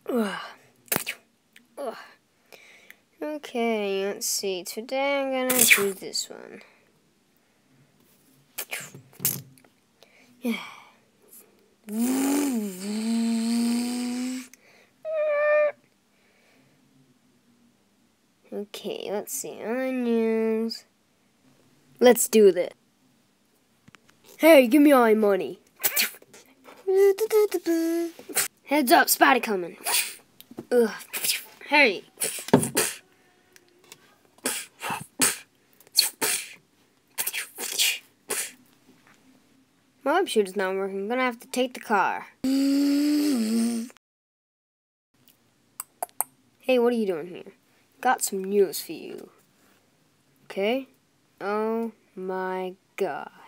Ugh. Ugh. Okay, let's see. Today I'm gonna do this one. Okay, let's see. On the news. Let's do this. Hey, give me all my money. Heads up, spider coming. Ugh. Hurry. My web shooter's not working. I'm gonna have to take the car. Hey, what are you doing here? Got some news for you. Okay? Oh my God.